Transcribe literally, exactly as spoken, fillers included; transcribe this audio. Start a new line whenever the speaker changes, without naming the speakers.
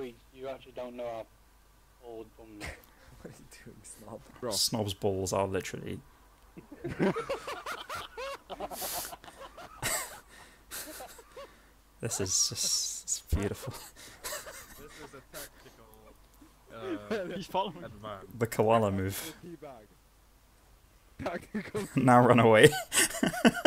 we you actually don't know how old bums.
What are you doing, Snob?
Bro.
Snob's balls are literally. This is just it's beautiful.
This is a tactical uh,
He's following.
advance.
The koala move.
Teabag. Tactical.
Now run away.